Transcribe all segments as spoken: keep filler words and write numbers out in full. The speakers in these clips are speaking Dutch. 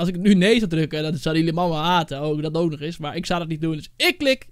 als ik nu nee zou drukken, dan zouden jullie mama haten. Ook dat ook nog eens. Maar ik zou dat niet doen. Dus ik klik.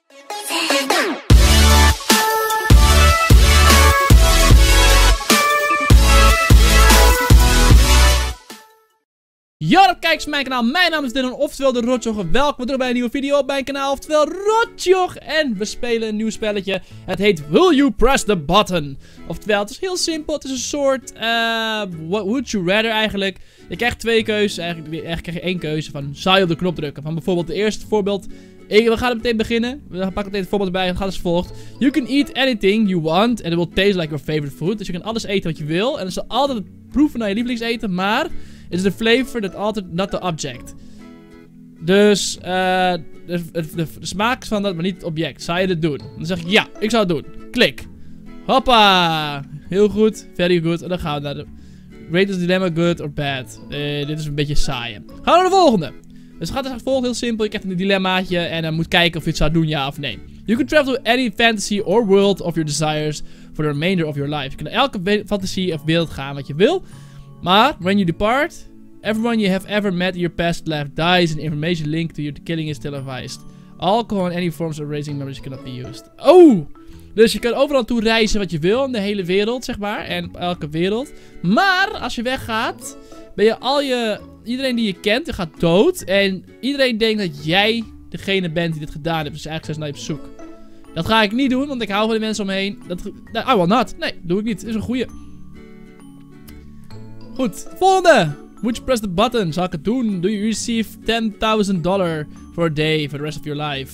Yo, kijkers van mijn kanaal. Mijn naam is Dylan, oftewel de Rotjoch. Welkom terug bij een nieuwe video op mijn kanaal, oftewel Rotjoch. En we spelen een nieuw spelletje. Het heet Will You Press the Button? Oftewel, het is heel simpel. Het is een soort, uh, what would you rather eigenlijk. Je krijgt twee keuzes. Eigenlijk, eigenlijk krijg je één keuze van, zou je op de knop drukken? Van bijvoorbeeld de eerste voorbeeld. Ik, we gaan meteen beginnen. We pakken meteen het voorbeeld erbij. Het gaat als volgt. You can eat anything you want. And it will taste like your favorite food. Dus je kan alles eten wat je wil. En het zal altijd proeven naar je lievelingseten. Maar is the flavor that altered, not the object. Dus uh, de, de, de, de smaak van dat, maar niet het object. Zou je dit doen? Dan zeg ik ja, ik zou het doen. Klik. Hoppa. Heel goed. Very good. En dan gaan we naar de greatest dilemma, good or bad. Uh, dit is een beetje saai. Gaan we naar de volgende. Dus het gaat als volgt, heel simpel. Je krijgt een dilemmaatje en dan moet kijken of je het zou doen, ja of nee. You can travel to any fantasy or world of your desires for the remainder of your life. Je kan naar elke fantasie of wereld gaan wat je wil. Maar, when you depart, everyone you have ever met in your past life dies and information linked to your killing is televised. Alcohol and any forms of raising memories cannot be used. Oh! Dus je kan overal toe reizen wat je wil in de hele wereld, zeg maar. En op elke wereld. Maar, als je weggaat, ben je al je... Iedereen die je kent, gaat dood. En iedereen denkt dat jij degene bent die dit gedaan heeft. Dus eigenlijk zijn ze naar je op zoek. Dat ga ik niet doen, want ik hou van de mensen om me heen. Dat, I will not. Nee, doe ik niet. Dat is een goeie. Goed, volgende. Would you press the button? Zal ik het doen? Do you receive ten thousand dollars for a day for the rest of your life?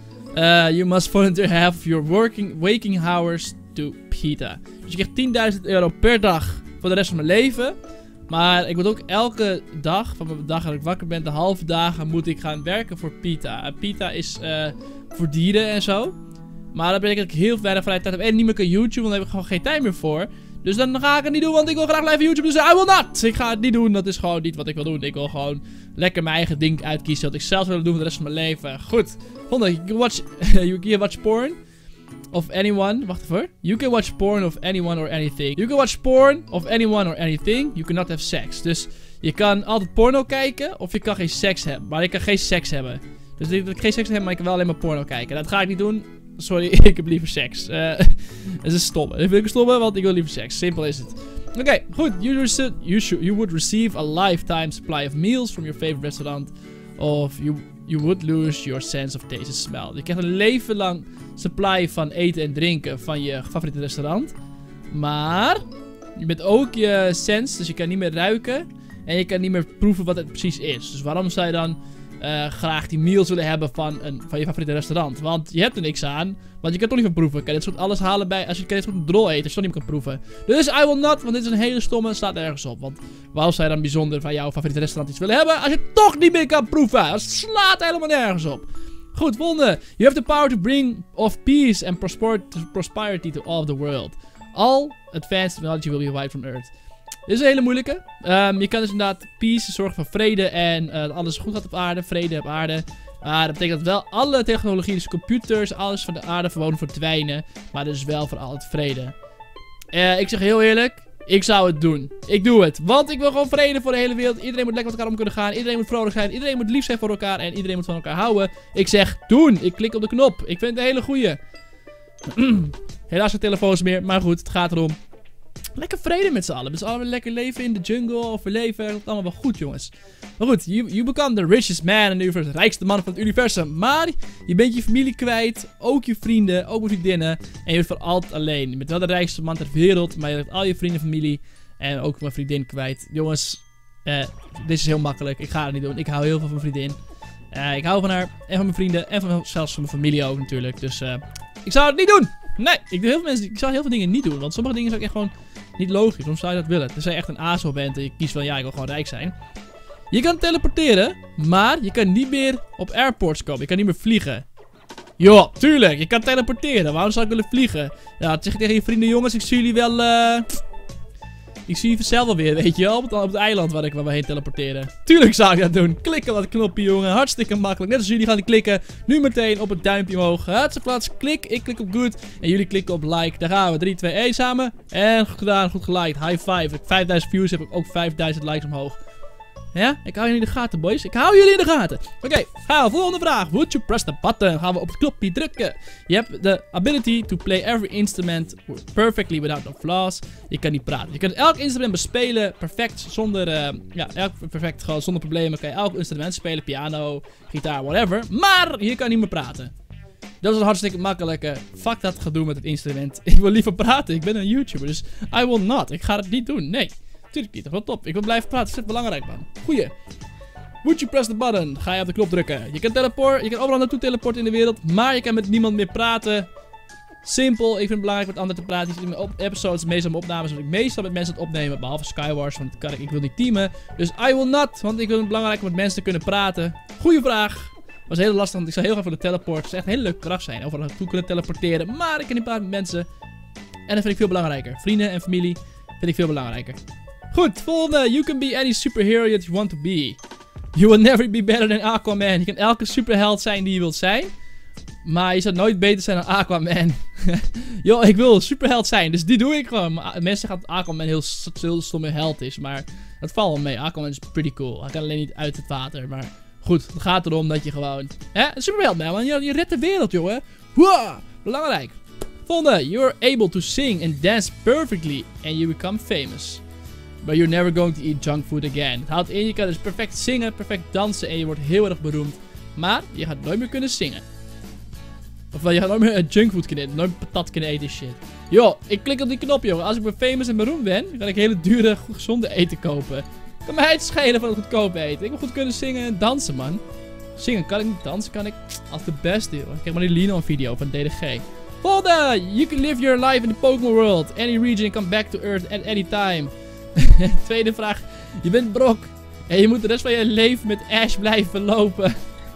Uh, you must volunteer half of your working, waking hours to PETA. Dus je krijgt tienduizend euro per dag voor de rest van mijn leven. Maar ik moet ook elke dag, van mijn dag dat ik wakker ben, de halve dagen moet ik gaan werken voor PETA. Uh, PETA is uh, voor dieren en zo. Maar daar ben ik eigenlijk heel weinig vrije tijd heb. En niet meer kan YouTube, want daar heb ik gewoon geen tijd meer voor. Dus dan ga ik het niet doen, want ik wil graag blijven YouTube. Dus I will not. Ik ga het niet doen. Dat is gewoon niet wat ik wil doen. Ik wil gewoon lekker mijn eigen ding uitkiezen. Wat ik zelf wil doen voor de rest van mijn leven. Goed. Volgende. You can watch, you can watch porn of anyone. Wacht even. You can watch porn of anyone or anything. You can watch porn of anyone or anything. You cannot have sex. Dus je kan altijd porno kijken of je kan geen seks hebben. Maar je kan geen seks hebben. Dus ik kan geen seks hebben, maar ik kan wel alleen maar porno kijken. Dat ga ik niet doen. Sorry, ik heb liever seks. Uh, dat is stom. Ik wil stoppen, want ik wil liever seks. Simpel is het. Oké, okay, goed. You, you, you would receive a lifetime supply of meals from your favorite restaurant. Of you, you would lose your sense of taste and smell. Je krijgt een leven lang supply van eten en drinken van je favoriete restaurant. Maar je bent ook je sense, dus je kan niet meer ruiken. En je kan niet meer proeven wat het precies is. Dus waarom zou je dan... Uh, graag die meals willen hebben van, een, van je favoriete restaurant. Want je hebt er niks aan. Want je kan toch niet van proeven. Je kan dit soort alles halen bij... Als je kan dit soort drol eten. Als je toch niet meer kan proeven. Dus I will not. Want dit is een hele stomme. Staat ergens op. Want waarom zou je dan bijzonder van jouw favoriete restaurant iets willen hebben? Als je toch niet meer kan proeven. Dat slaat helemaal nergens op. Goed, volgende. You have the power to bring of peace and prosperity to all of the world. All advanced technology will be wiped from Earth. Dit is een hele moeilijke. Um, je kan dus inderdaad peace, zorgen voor vrede en uh, dat alles goed gaat op aarde. Vrede op aarde. Uh, dat betekent dat wel alle technologie, dus computers, alles van de aarde gewoon verdwijnen. Maar dus wel voor altijd vrede. Uh, ik zeg heel eerlijk, ik zou het doen. Ik doe het. Want ik wil gewoon vrede voor de hele wereld. Iedereen moet lekker met elkaar om kunnen gaan. Iedereen moet vrolijk zijn. Iedereen moet lief zijn voor elkaar. En iedereen moet van elkaar houden. Ik zeg doen. Ik klik op de knop. Ik vind het een hele goeie. Helaas geen telefoons meer. Maar goed, het gaat erom. Lekker vrede met z'n allen. Dus allemaal lekker leven in de jungle. Of we leven. Dat is allemaal wel goed, jongens. Maar goed, you, you become the richest man in the universe. Rijkste man van het universum. Maar je bent je familie kwijt. Ook je vrienden. Ook je vriendinnen. En je bent voor altijd alleen. Je bent wel de rijkste man ter wereld. Maar je hebt al je vrienden, familie. En ook mijn vriendin kwijt. Jongens, uh, dit is heel makkelijk. Ik ga het niet doen. Ik hou heel veel van mijn vriendin. Uh, ik hou van haar. En van mijn vrienden. En van, zelfs van mijn familie ook natuurlijk. Dus uh, ik zou het niet doen. Nee, ik, doe heel veel mensen, ik zou heel veel dingen niet doen. Want sommige dingen zou ik echt gewoon niet logisch. Waarom zou je dat willen? Als je echt een azo bent en je kiest van ja, ik wil gewoon rijk zijn. Je kan teleporteren, maar je kan niet meer op airports komen. Je kan niet meer vliegen. Joh, tuurlijk, je kan teleporteren. Waarom zou ik willen vliegen? Ja, dat zeg ik tegen je vrienden, jongens, ik zie jullie wel... Uh... Ik zie je vanzelf wel weer, weet je wel, op het, op het eiland waar, ik, waar we heen teleporteren. Tuurlijk zou ik dat doen. Klikken op dat knopje, jongen. Hartstikke makkelijk. Net als jullie gaan die klikken. Nu meteen op het duimpje omhoog. Hartstikke plaats. Klik. Ik klik op good. En jullie klikken op like. Daar gaan we. drie, twee, één samen. En goed gedaan. Goed geliked. High five. Ik heb vijfduizend views. Heb ik ook vijfduizend likes omhoog. Ja, ik hou jullie in de gaten, boys. Ik hou jullie in de gaten. Oké, okay, gaan we. Volgende vraag. Would you press the button? Gaan we op het knopje drukken. Je hebt de ability to play every instrument perfectly without no flaws. Je kan niet praten. Je kunt elk instrument bespelen perfect zonder, uh, ja, elk perfect gewoon zonder problemen. Kan je elk instrument spelen. Piano, gitaar, whatever. Maar je kan niet meer praten. Dat is een hartstikke makkelijke. Fuck dat gedoe met het instrument. Ik wil liever praten. Ik ben een YouTuber, dus I will not. Ik ga het niet doen. Nee. Tuurlijk niet, dat is wel top. Ik wil blijven praten, dat is belangrijk, man. Goeie. Would you press the button? Ga je op de knop drukken. Je kan teleport, je kan overal naartoe teleporten in de wereld, maar je kan met niemand meer praten. Simpel, ik vind het belangrijk met anderen te praten. Je ziet in mijn op episodes, meestal mijn opnames, want ik meestal met mensen het opnemen, behalve Skywars, want kan ik, ik wil niet teamen. Dus I will not, want ik vind het belangrijk om met mensen te kunnen praten. Goeie vraag. Was heel lastig, want ik zou heel graag voor de teleport. Het is echt een hele leuke kracht zijn, overal naartoe kunnen teleporteren, maar ik kan niet praten met mensen. En dat vind ik veel belangrijker. Vrienden en familie vind ik veel belangrijker. Goed, volgende. You can be any superhero that you want to be. You will never be better than Aquaman. Je kan elke superheld zijn die je wilt zijn. Maar je zou nooit beter zijn dan Aquaman. Yo, ik wil superheld zijn, dus die doe ik gewoon. Maar mensen zeggen dat Aquaman heel, heel stomme held is, maar dat valt wel mee. Aquaman is pretty cool. Hij kan alleen niet uit het water, maar goed. Het gaat erom dat je gewoon... Hè? Een superheld bent, man. Je, je redt de wereld, jongen. Wow, belangrijk. Volgende. You're able to sing and dance perfectly and you become famous. But you're never going to eat junk food again. Het houdt in, je kan dus perfect zingen, perfect dansen en je wordt heel erg beroemd. Maar je gaat nooit meer kunnen zingen. Ofwel, je gaat nooit meer junkfood kunnen eten, nooit meer patat kunnen eten shit. Yo, ik klik op die knop, joh. Als ik maar famous en beroemd ben, dan kan ik hele dure, goed gezonde eten kopen. Kan mij het schelen van het goedkope eten. Ik wil goed kunnen zingen en dansen, man. Zingen kan ik niet, dansen kan ik. Als de beste, joh. Kijk maar die Lino video van D D G. Volgende! You can live your life in the Pokémon world. Any region and come back to Earth at any time. Tweede vraag. Je bent Brock. En je moet de rest van je leven met Ash blijven lopen.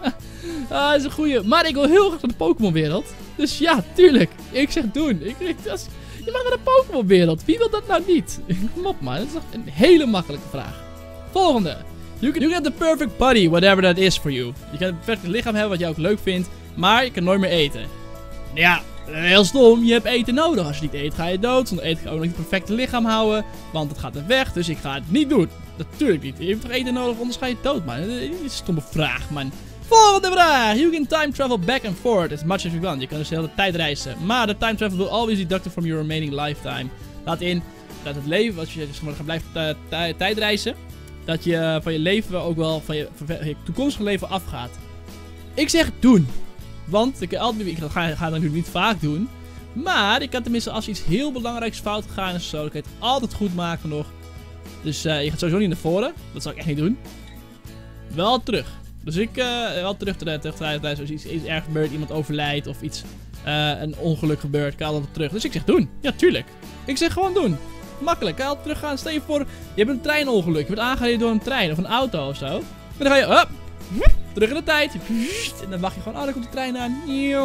Ah, dat is een goeie. Maar ik wil heel graag naar de Pokémon wereld. Dus ja, tuurlijk. Ik zeg doen. Ik, ik, dat is, je mag naar de Pokémon wereld. Wie wil dat nou niet? Kom op, man. Dat is toch een hele makkelijke vraag. Volgende. You can, you get the perfect body, whatever that is for you. Je kan het perfecte lichaam hebben wat je ook leuk vindt. Maar je kan nooit meer eten. Ja, heel stom. Je hebt eten nodig. Als je niet eet, ga je dood. Zonder eten ga je ook niet het perfecte lichaam houden. Want het gaat er weg. Dus ik ga het niet doen. Natuurlijk niet. Je hebt toch eten nodig, anders ga je dood, man. Dat is een stomme vraag, man. Volgende vraag. You can time travel back and forth as much as you want. Je kan dus de hele tijd reizen. Maar de time travel will always be deducted from your remaining lifetime. Laat in dat het leven, als je dus gaat blijven tijd reizen, dat je van je leven ook wel van je, van je toekomstige leven afgaat. Ik zeg doen. Want ik, altijd, ik ga, ga dat natuurlijk niet vaak doen. Maar ik kan tenminste als iets heel belangrijks fout gegaan is, zo, dan kan je het altijd goed maken nog. Dus uh, je gaat sowieso niet naar voren. Dat zou ik echt niet doen. Wel terug. Dus ik uh, wel terug te terug als iets, iets erg gebeurt, iemand overlijdt of iets, uh, een ongeluk gebeurt, kan altijd terug. Dus ik zeg doen. Ja, tuurlijk. Ik zeg gewoon doen. Makkelijk. Kan altijd terug gaan. Stel je voor, je hebt een treinongeluk. Je wordt aangereden door een trein of een auto of zo. En dan ga je, up, terug in de tijd. En dan wacht je gewoon, oh, daar komt de trein aan.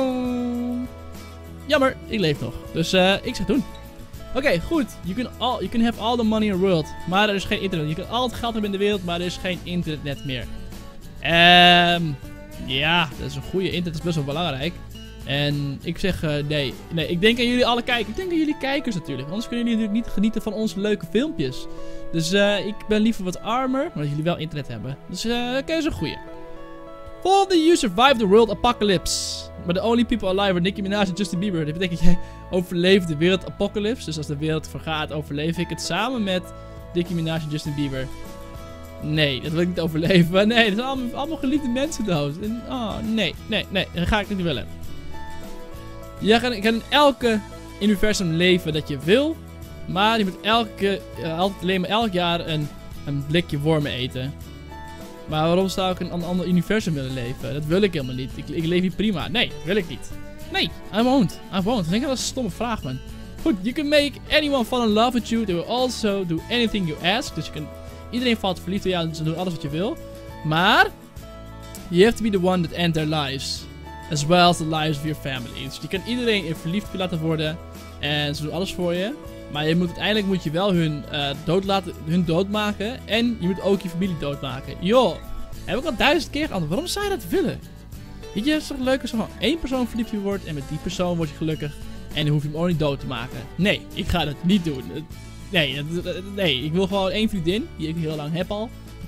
Jammer, ik leef nog. Dus uh, ik zeg doen. Oké, okay, goed. You can, all, you can have all the money in the world. Maar er is geen internet. Je kan al het geld hebben in de wereld, maar er is geen internet meer. Ehm, um, ja, dat is een goede. Internet is best wel belangrijk. En ik zeg uh, nee. Nee, ik denk aan jullie alle kijkers. Ik denk aan jullie kijkers natuurlijk. Anders kunnen jullie natuurlijk niet genieten van onze leuke filmpjes. Dus uh, ik ben liever wat armer, maar dat jullie wel internet hebben. Dus uh, oké, okay, dat is een goeie. Volgende, you survive the world apocalypse. But the only people alive are Nicki Minaj en Justin Bieber. Dat betekent jij overleeft de wereld apocalypse. Dus als de wereld vergaat, overleef ik het samen met Nicki Minaj en Justin Bieber. Nee, dat wil ik niet overleven. Nee, dat zijn allemaal, allemaal geliefde mensen dood. En, oh, nee, nee, nee. Dat ga ik niet willen. Je kan, kan in elke universum leven dat je wil. Maar je moet elke, uh, altijd alleen maar elk jaar een, een blikje wormen eten. Maar waarom zou ik in een ander universum willen leven? Dat wil ik helemaal niet. Ik, ik leef hier prima. Nee, dat wil ik niet. Nee, I won't. I won't. Ik denk dat is een stomme vraag, man. Goed, you can make anyone fall in love with you. They will also do anything you ask. Dus je kan... Iedereen valt verliefd op jou en ze doen alles wat je wil. Maar... You have to be the one that ends their lives. As well as the lives of your family. Dus je kan iedereen in verliefd laten worden. En ze doen alles voor je. Maar je moet, uiteindelijk moet je wel hun, uh, dood laten, hun doodmaken. En je moet ook je familie doodmaken. Joh, heb ik al duizend keer geantwoord. Waarom zou je dat willen? Weet je, het is toch leuk als er gewoon één persoon verliefd wordt. En met die persoon word je gelukkig. En dan hoef je hem ook niet dood te maken. Nee, ik ga dat niet doen. Nee, nee, ik wil gewoon één vriendin. Die ik heel lang heb al.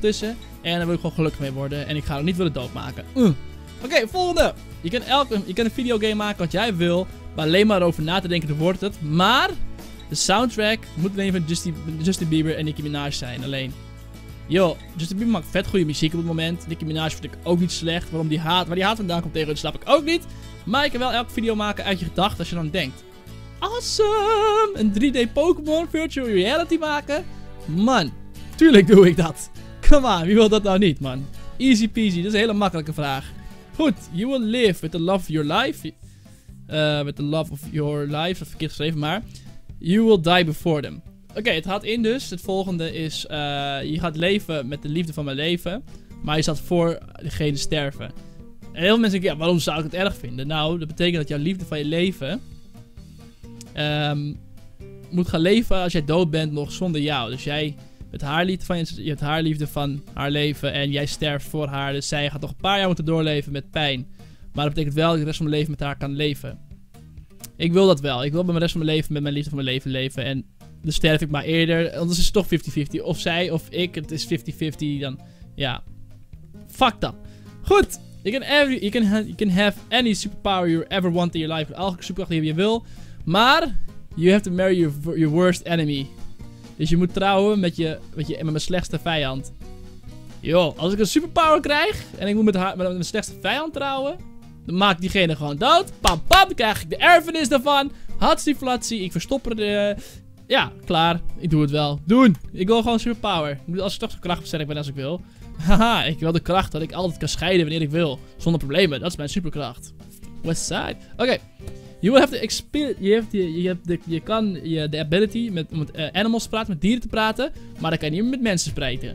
tussen. En daar wil ik gewoon gelukkig mee worden. En ik ga er niet willen doodmaken. Uh. Oké, okay, volgende. Je kan, elke, je kan een videogame maken wat jij wil. Maar alleen maar over na te denken, dan wordt het. Maar de soundtrack moet alleen van Justin, Justin Bieber en Nicki Minaj zijn. Alleen. Yo, Justin Bieber maakt vet goede muziek op het moment. Nicki Minaj vind ik ook niet slecht. Waarom die haat, waar die haat vandaan komt tegen, dat snap ik ook niet. Maar je kan wel elke video maken uit je gedachten als je dan denkt. Awesome! Een drie D Pokémon virtual reality maken? Man, tuurlijk doe ik dat. Come on, wie wil dat nou niet, man? Easy peasy, dat is een hele makkelijke vraag. Goed, you will live with the love of your life. Uh, with the love of your life, dat is verkeerd geschreven, maar. You will die before them. Oké, okay, het houdt in dus. Het volgende is, uh, je gaat leven met de liefde van mijn leven. Maar je staat voor degene sterven. En heel veel mensen denken, ja, waarom zou ik het erg vinden? Nou, dat betekent dat jouw liefde van je leven um, moet gaan leven als jij dood bent nog zonder jou. Dus jij met haar liefde van je, je hebt haar liefde van haar leven en jij sterft voor haar. Dus zij gaat nog een paar jaar moeten doorleven met pijn. Maar dat betekent wel dat ik de rest van mijn leven met haar kan leven. Ik wil dat wel. Ik wil bij de rest van mijn leven met mijn liefde van mijn leven leven. En dan sterf ik maar eerder. Anders is het toch fifty fifty. Of zij of ik. Het is fifty fifty. Dan, ja. Fuck dat. Goed. You can, every, you, can ha you can have any superpower you ever want in your life. Elke superkracht die je wil. Maar, you have to marry your, your worst enemy. Dus je moet trouwen met, je, met, je, met mijn slechtste vijand. Yo, als ik een superpower krijg. En ik moet met, haar, met mijn slechtste vijand trouwen. Dan maak ik diegene gewoon dood. Pam pam. Dan krijg ik de erfenis daarvan. Hatsiflatsie. Ik verstop er de... Ja, klaar. Ik doe het wel. Doen. Ik wil gewoon superpower. Als ik toch zo krachtbesterk ben als ik wil. Haha, ik wil de kracht dat ik altijd kan scheiden wanneer ik wil. Zonder problemen. Dat is mijn superkracht. Westside. Oké. Okay. You will have the experience. Je, hebt je, je, hebt de, je kan je de ability met, met uh, animals te praten, met dieren te praten. Maar dan kan je niet meer met mensen spreken.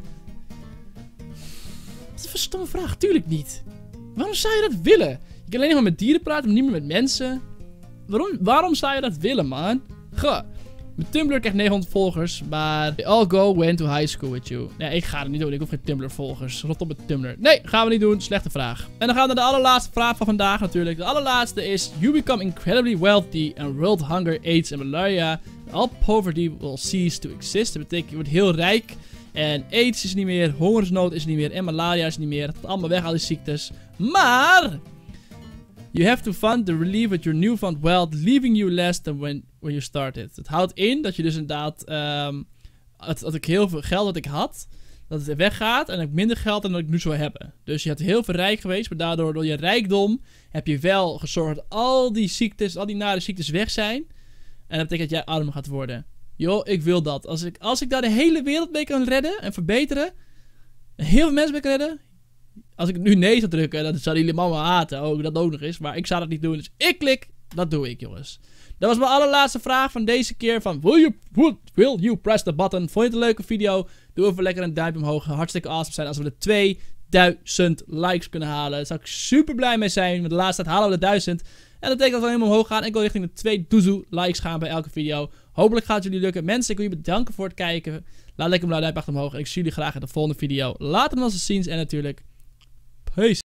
Dat is een stomme vraag. Tuurlijk niet. Waarom zou je dat willen? Je kan alleen maar met dieren praten, maar niet meer met mensen. Waarom, waarom zou je dat willen, man? Goh. Mijn Tumblr krijgt negenhonderd volgers, maar they all go went to high school with you. Nee, ik ga het niet doen. Ik hoef geen Tumblr volgers. Rot op met Tumblr. Nee, gaan we niet doen. Slechte vraag. En dan gaan we naar de allerlaatste vraag van vandaag natuurlijk. De allerlaatste is: you become incredibly wealthy and world hunger, AIDS en malaria. All poverty will cease to exist. Dat betekent je wordt heel rijk. En AIDS is niet meer, hongersnood is niet meer en malaria is niet meer. Het gaat allemaal weg, al die ziektes. Maar you have to fund the relief with your newfound wealth, leaving you less than when, when you started. Het houdt in dat je dus inderdaad, um, dat, dat ik heel veel geld dat ik had, dat het weggaat en ik minder geld dan dat ik nu zou hebben. Dus je hebt heel veel rijk geweest, maar daardoor door je rijkdom heb je wel gezorgd dat al die ziektes, al die nare ziektes weg zijn. En dat betekent dat jij arm gaat worden. Yo, ik wil dat. Als ik, als ik daar de hele wereld mee kan redden en verbeteren, heel veel mensen mee kan redden. Als ik nu nee zou drukken, dan zouden jullie mama haten. Ook dat ook nog eens. Maar ik zou dat niet doen. Dus ik klik. Dat doe ik, jongens. Dat was mijn allerlaatste vraag van deze keer. Van, will you, will you press the button? Vond je het een leuke video? Doe even lekker een duimpje omhoog. Hartstikke awesome zijn als we de tweeduizend likes kunnen halen. Daar zou ik super blij mee zijn. Met de laatste tijd halen we de duizend. En dat betekent dat we helemaal omhoog gaan. Ik wil richting de tweeduizend likes gaan bij elke video. Hopelijk gaat het jullie lukken. Mensen, ik wil je bedanken voor het kijken. Laat lekker een blauw duimpje achter omhoog. En ik zie jullie graag in de volgende video. Later dan als ziens en natuurlijk... Peace.